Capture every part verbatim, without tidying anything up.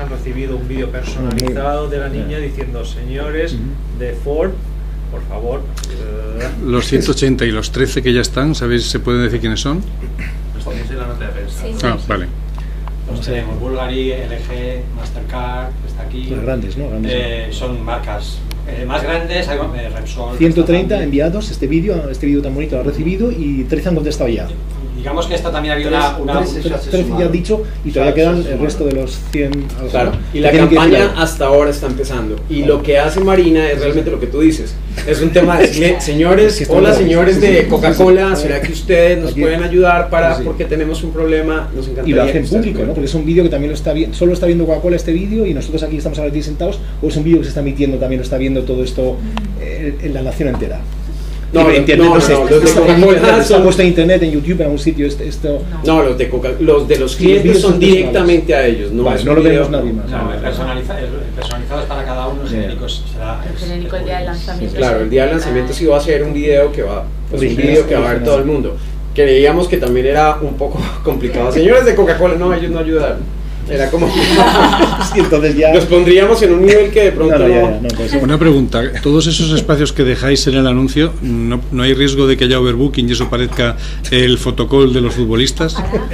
han recibido un vídeo personalizado de la niña diciendo: señores uh-huh. de Ford, por favor. Uh... Los ciento ochenta y los trece que ya están, ¿sabéis? ¿Se puede decir quiénes son? Los tenéis en la nota de prensa. Sí, ah, sí. vale. Los tenemos Bulgari, L G, Mastercard, está aquí. Los grandes, ¿no? Grandes, eh, son marcas eh, más grandes, hay eh, Repsol. ciento treinta enviados, este vídeo, este vídeo tan bonito lo ha recibido y trece han contestado ya. Digamos que esto también ha habido una... una trece ya han dicho y todavía quedan el resto de los cien. Claro, y la campaña hasta ahora está empezando. Y lo que hace Marina es realmente lo que tú dices. Es un tema de decirle: señores, hola señores de Coca-Cola, ¿será que ustedes nos pueden ayudar para, porque tenemos un problema? Nos encantaría. Y lo hacen público, ¿no? Porque es un vídeo que también lo está viendo, solo está viendo Coca-Cola este vídeo y nosotros aquí estamos ahora aquí sentados, o es un vídeo que se está emitiendo también, lo está viendo todo esto eh, en la nación entera. No, no, internet, no, no, sé, no, los de Coca-Cola está puesto en internet, en YouTube, en algún sitio esto. No, los de Coca, los de los clientes sí, son directamente a ellos, no, vale, no lo vemos nadie más. No, el personaliza, el personalizado es para cada uno, el genérico será el genérico el día del lanzamiento. Claro, el día del lanzamiento sí va a ser un video que va, pues un video que va a ver todo el mundo. Creíamos que también era un poco complicado. Señores de Coca-Cola, no, ellos no ayudaron. Era como sí, entonces ya... los pondríamos en un nivel que de pronto no, no, ya, ya, no pues, una pregunta, todos esos espacios que dejáis en el anuncio, ¿no, no hay riesgo de que haya overbooking y eso parezca el fotocall de los futbolistas?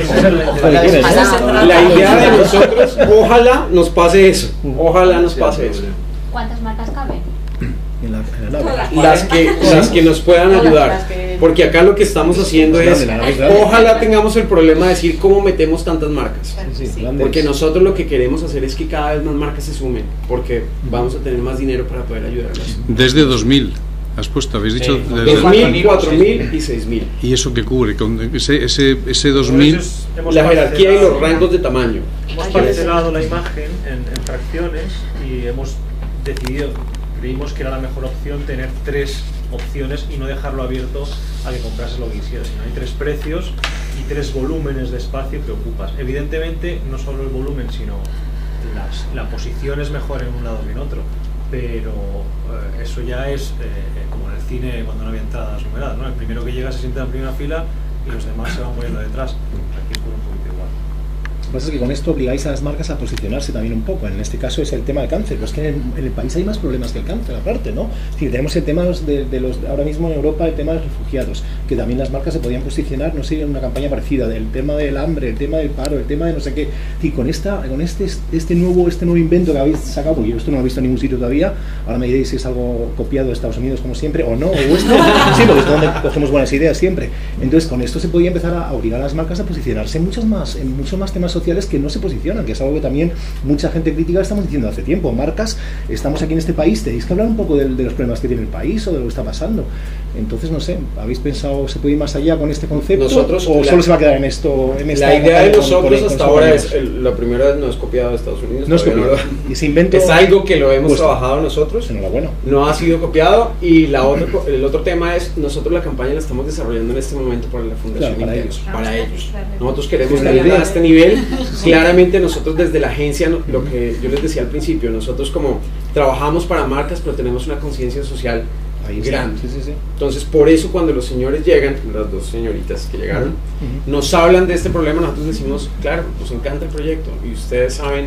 La idea de nosotros, ojalá nos pase eso, ojalá nos pase eso. ¿Cuántas marcas caben? En la, en la las que las que nos puedan ayudar, porque acá lo que estamos haciendo es, ojalá tengamos el problema de decir cómo metemos tantas marcas, porque nosotros lo que queremos hacer es que cada vez más marcas se sumen, porque vamos a tener más dinero para poder ayudarlas. Desde dos mil has puesto, habéis dicho sí, dos mil, cuatro mil y seis mil. ¿Y eso qué cubre? Ese, ese, ese dos mil, la jerarquía y los rangos de tamaño. Hemos parcelado la imagen en, en fracciones y hemos decidido, creímos que era la mejor opción tener tres opciones y no dejarlo abierto a que comprases lo que quisieras, sino hay tres precios y tres volúmenes de espacio que ocupas. Evidentemente no solo el volumen, sino las, la posición es mejor en un lado que en otro, pero eh, eso ya es eh, como en el cine cuando no había entradas numeradas, ¿no? El primero que llega se sienta en primera fila y los demás se van poniendo detrás. Aquí ocurre un poquito igual. Lo que pasa es que con esto obligáis a las marcas a posicionarse también un poco. En este caso es el tema del cáncer, pero es que en el, en el país hay más problemas que el cáncer aparte, ¿no? Es decir, tenemos el tema de, de los, ahora mismo en Europa el tema de los refugiados, que también las marcas se podían posicionar, no sé, en una campaña parecida, del tema del hambre, el tema del paro, el tema de no sé qué. Y con esta, con este, este nuevo, este nuevo invento que habéis sacado, porque yo esto no lo he visto en ningún sitio todavía, ahora me diréis si es algo copiado de Estados Unidos como siempre, o no, o esto, sí, porque es donde cogemos buenas ideas siempre. Entonces con esto se podía empezar a obligar a las marcas a posicionarse en muchos más, en muchos más temas sociales que no se posicionan, que es algo que también mucha gente crítica estamos diciendo hace tiempo. Marcas, estamos aquí en este país, tenéis que hablar un poco de, de los problemas que tiene el país o de lo que está pasando. Entonces, no sé, ¿habéis pensado se puede ir más allá con este concepto? Nosotros, o la, solo se va a quedar en esto? En esta la idea de nosotros con, con, hasta con ahora es, el, la primera vez no es copiado de Estados Unidos. No es copiado. No lo, y ese invento es algo que lo hemos pues, trabajado nosotros. Enhorabuena. No ha sido copiado. Y la otro, el otro tema es, nosotros la campaña la estamos desarrollando en este momento para la Fundación claro, para, Interos, ellos. para ellos. Nosotros queremos llegar a este nivel. Claramente nosotros desde la agencia, lo que yo les decía al principio, nosotros como trabajamos para marcas, pero tenemos una conciencia social Ahí grande. Sí, sí, sí. Entonces, por eso cuando los señores llegan, las dos señoritas que llegaron, uh-huh. nos hablan de este problema, nosotros decimos, claro, nos encanta el proyecto y ustedes saben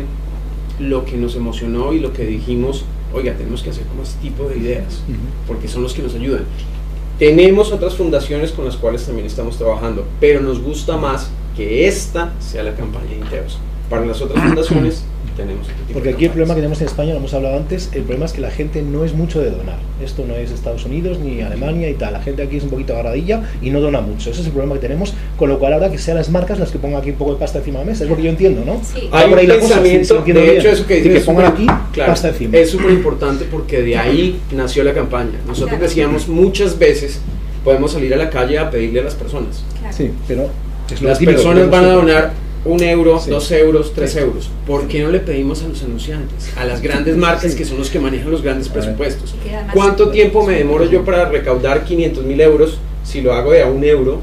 lo que nos emocionó y lo que dijimos, oiga, tenemos que hacer como este tipo de ideas, uh-huh. porque son los que nos ayudan. Tenemos otras fundaciones con las cuales también estamos trabajando, pero nos gusta más que esta sea la campaña de Interos. Para las otras fundaciones tenemos este tipo porque de aquí el campañas. problema que tenemos en España, lo hemos hablado antes, el problema es que la gente no es mucho de donar. Esto no es Estados Unidos ni Alemania y tal, la gente aquí es un poquito agarradilla y no dona mucho, ese es el problema que tenemos, con lo cual ahora que sean las marcas las que pongan aquí un poco de pasta encima de la mesa, es lo que yo entiendo, ¿no? Sí. Hay por ahí un la cosa, pensamiento, si, si de bien, hecho eso que dice que que pongan aquí claro, pasta encima. Es súper importante porque de ahí nació la campaña. Nosotros claro. decíamos muchas veces, podemos salir a la calle a pedirle a las personas. Claro. Sí, pero es las típico, personas van a donar un euro, sí. dos euros, tres sí. euros. ¿Por qué no le pedimos a los anunciantes, a las grandes marcas sí. que son los que manejan los grandes presupuestos? ¿Cuánto tiempo me demoro yo para recaudar quinientos mil euros si lo hago de a un euro?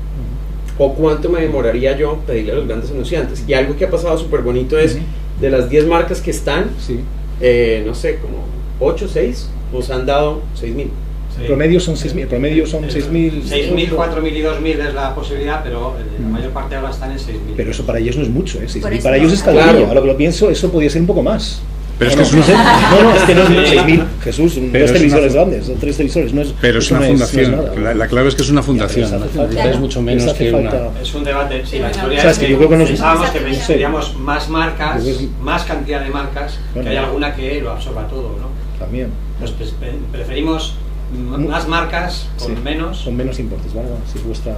¿O cuánto me demoraría yo pedirle a los grandes anunciantes? Y algo que ha pasado súper bonito es, uh-huh. de las diez marcas que están, sí. eh, no sé, como ocho, seis, nos han dado seis mil. El promedio son seis mil, promedio son seis mil. seis mil, cuatro mil y dos mil es la posibilidad, pero la mayor parte ahora están en seis mil. Pero eso para ellos no es mucho, ¿eh? seis mil para eso, ellos es cariño. claro. Ahora que lo pienso, eso podría ser un poco más. Pero no, es que no, es una- no, no, es que no es seis mil, Jesús, Pero dos es televisores una- grandes, son tres televisores, no es. Pero es eso una no no es fundación. nada. la, la clave es que es una fundación. Ya, pero ¿no? eso hace falta- Es mucho menos eso hace que una. falta- Es un debate, sí, la historia O sea, es es que que yo creo que nos- pensábamos que Sí. necesitaríamos más marcas, Yo creo que- más cantidad de marcas, Bueno. que hay alguna que lo absorba todo, ¿no? También. Pues pre- preferimos m- más marcas con Sí, menos. Con menos importes, ¿vale? Si vuestra.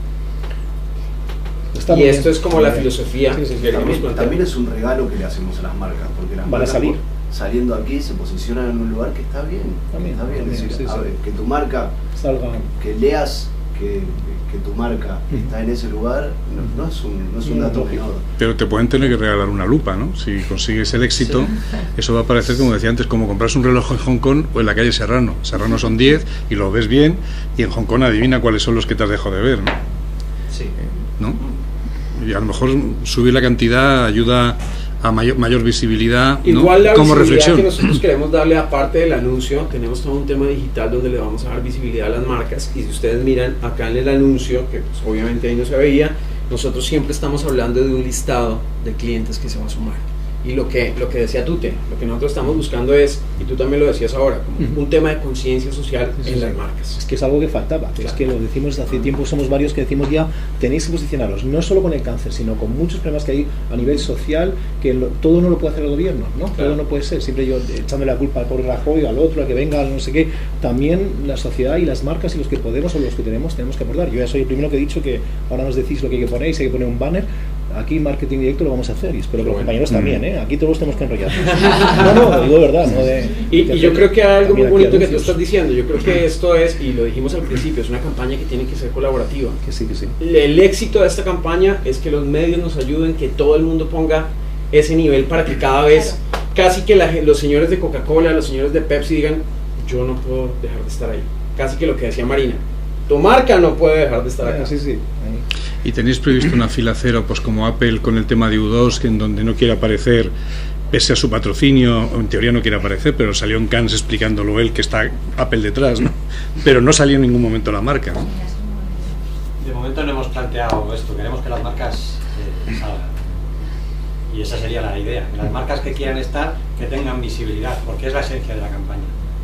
Está Y muy esto bien. es como la Muy bien. filosofía Sí, sí, sí. que queremos También, plantear. también es un regalo que le hacemos a las marcas, porque las Van a marcas salir. por- saliendo aquí se posicionan en un lugar que está bien. También, está bien, también, es decir, sí, a sí. ver, que tu marca, Salga. que leas que, que tu marca Ujú. está en ese lugar, no, no es un, no es un No, dato lógico. menor. Pero te pueden tener que regalar una lupa, ¿no? Si consigues el éxito, eso va a parecer, como decía antes, como comprarse un reloj en Hong Kong o en la calle Serrano. Serrano son diez y lo ves bien, y en Hong Kong adivina cuáles son los que te has dejado de ver, ¿no? Sí. ¿No? Y a lo mejor subir la cantidad ayuda a mayor, mayor visibilidad, ¿no? Igual la Como visibilidad reflexión. que nosotros queremos darle, aparte del anuncio, tenemos todo un tema digital donde le vamos a dar visibilidad a las marcas, y si ustedes miran acá en el anuncio, que pues, obviamente ahí no se veía, nosotros siempre estamos hablando de un listado de clientes que se va a sumar. Y lo que, lo que decía Tute, lo que nosotros estamos buscando es, y tú también lo decías ahora, como Ujú. un tema de conciencia social Sí, en sí. las marcas. Es que es algo que faltaba, es Claro. que lo decimos desde hace tiempo, somos varios que decimos ya, tenéis que posicionaros, no solo con el cáncer, sino con muchos problemas que hay a nivel social, que lo- todo no lo puede hacer el gobierno, ¿no? Claro. Todo no puede ser, siempre yo echándole la culpa al pobre Rajoy, al otro, al que venga, al no sé qué, también la sociedad y las marcas y los que podemos o los que tenemos, tenemos que aportar. Yo ya soy el primero que he dicho que ahora nos decís lo que hay que poner, y si hay que poner un banner, aquí marketing directo lo vamos a hacer, y espero que los Bueno. compañeros Mm. también, ¿eh? Aquí todos tenemos que enrollar. No, no, lo digo de verdad, ¿no? De, Y, de y yo hacer creo que hay algo muy también aquí bonito que tú anuncios. estás diciendo, yo creo que esto es, y lo dijimos al principio, es una campaña que tiene que ser colaborativa. Que sí, que sí. El éxito de esta campaña es que los medios nos ayuden, que todo el mundo ponga ese nivel para que cada vez, casi que la gen- los señores de Coca-Cola, los señores de Pepsi digan, yo no puedo dejar de estar ahí. Casi que lo que decía Marina, tu marca no puede dejar de estar acá. Ah, sí, sí. Ahí. ¿Y tenéis previsto una fila cero, pues como Apple con el tema de U dos, que en donde no quiere aparecer, pese a su patrocinio, o en teoría no quiere aparecer, pero salió en Cannes explicándolo él, que está Apple detrás, ¿no? Pero no salió en ningún momento la marca, ¿no? De momento no hemos planteado esto, queremos que las marcas eh, salgan. Y esa sería la idea, que las marcas que quieran estar, que tengan visibilidad, porque es la esencia de la campaña.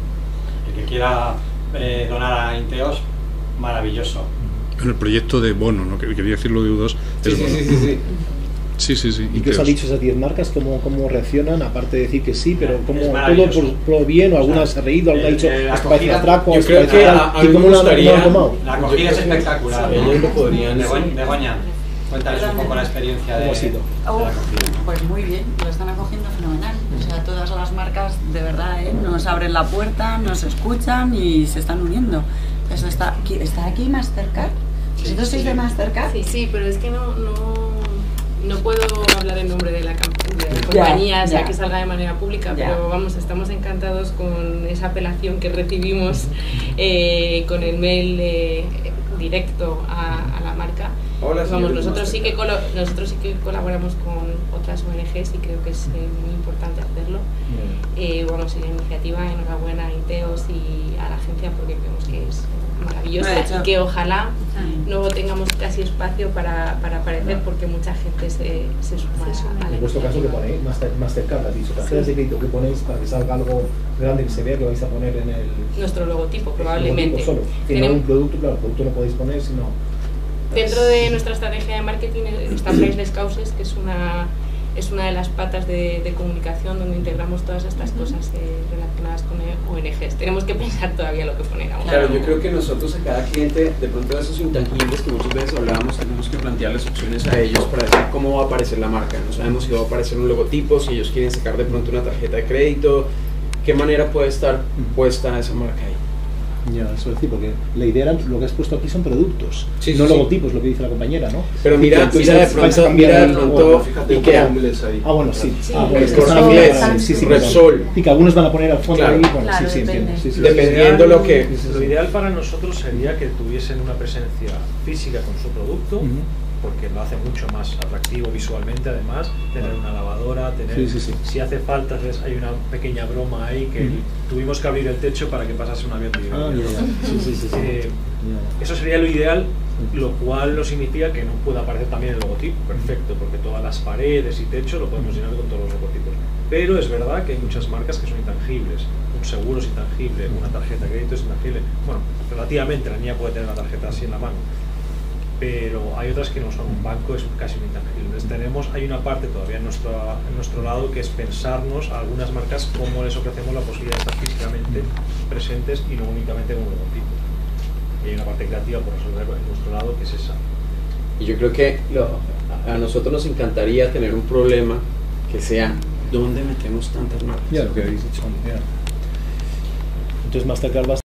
El que quiera eh, donar a Inteos, maravilloso. En el proyecto de Bono, ¿no? Que- Quería decirlo de U dos. Sí, es sí, Bono. sí, sí, sí. Sí, sí, sí. ¿Y qué os han Inteos. dicho esas diez marcas? ¿Cómo, ¿Cómo reaccionan? Aparte de decir que sí, pero ¿cómo Es todo maravilloso. por, por bien? ¿O alguna O sea, se ha reído? ¿Alguna ha eh, dicho eh, la esto parece acogida- atraco? yo esto creo parece que tal"? a- a ¿Y mí cómo me lo han- gustaría- lo han tomado? La acogida es espectacular. Ellos lo podrían Begoña, decir. Begoña, cuéntales un poco la experiencia de, ¿Cómo ha sido? de la acogida. Pues muy bien, lo están acogiendo fenomenal. O sea, todas las marcas de verdad ¿eh? nos abren la puerta, nos escuchan y se están uniendo. Eso está aquí, está aquí Mastercard. ¿Vosotros sois de Mastercard? Sí, sí, pero es que no, no, no puedo hablar en nombre de la, camp- de la Ya, compañía, o sea, ya. que salga de manera pública, Ya. pero vamos, estamos encantados con esa apelación que recibimos eh, con el mail eh, directo a, a la marca. Hola, Vamos, señores de nosotros sí, que Mastercard. colo- nosotros sí que colaboramos con otras O N Ges y creo que es eh, muy importante hacerlo. Eh, vamos, la iniciativa, enhorabuena a Inteos y a la agencia porque creemos que es maravillosa De hecho- y que ojalá Sí. no tengamos casi espacio para, para aparecer porque mucha gente se, se suma a En vuestro caso, ¿qué ponéis? Master, Mastercard, has dicho. Tarjetas de crédito, ¿qué ponéis para que salga algo grande que se vea que vais a poner en el nuestro logotipo logotipo probablemente. solo? Que no Tenemos- un producto, claro, producto no podéis poner, sino... Dentro de nuestra estrategia de marketing está Priceless Causes, que es una, es una de las patas de, de comunicación donde integramos todas estas cosas eh, relacionadas con O N Ges. Tenemos que pensar todavía lo que poner aún. Claro, yo creo que nosotros a cada cliente, de pronto de esos intangibles que muchas veces hablábamos, tenemos que plantearles opciones a ellos para decir cómo va a aparecer la marca. No sabemos si va a aparecer un logotipo, si ellos quieren sacar de pronto una tarjeta de crédito, qué manera puede estar puesta esa marca ahí. Ya, eso es decir, porque la idea era, lo que has puesto aquí son productos, Sí, no sí, sí. logotipos, lo que dice la compañera, ¿no? Pero mira, Entonces, mira de vais a pronto, cambiar mira de el- pronto, Bueno, fíjate un Ikea. poco inglés ahí. Ah, bueno, sí. Sí. Ah, bueno, es que Corte están Inglés, hablando- sí, sí, Repsol. perdón. Y que algunos van a poner al fondo Claro. ahí, bueno, Claro, sí, sí, depende. entiendo. Sí, sí, sí. Dependiendo lo que... Sí, sí, sí. Lo ideal para nosotros sería que tuviesen una presencia física con su producto Ujú. porque lo hace mucho más atractivo visualmente, además, tener una lavadora, tener, sí, sí, sí. si hace falta, hay una pequeña broma ahí que mm. tuvimos que abrir el techo para que pasase un avión de ah, yeah, yeah. sí, sí, sí, sí. Eh, yeah. Eso sería lo ideal, lo cual no significa que no pueda aparecer también el logotipo, perfecto, porque todas las paredes y techo lo podemos llenar con todos los logotipos. Pero es verdad que hay muchas marcas que son intangibles. Un seguro es intangible, una tarjeta de crédito es intangible. Bueno, relativamente, la niña puede tener una tarjeta así en la mano, pero hay otras que no son. Un banco es casi un intangible. Entonces tenemos, hay una parte todavía en nuestro, en nuestro lado que es pensarnos a algunas marcas cómo les ofrecemos la posibilidad de estar físicamente presentes y no únicamente con un logotipo. Y hay una parte creativa por resolver en nuestro lado que es esa. Y yo creo que lo, a nosotros nos encantaría tener un problema que sea ¿dónde metemos tantas marcas? Ya, lo que habéis dicho. Ya. Entonces Mastercard va a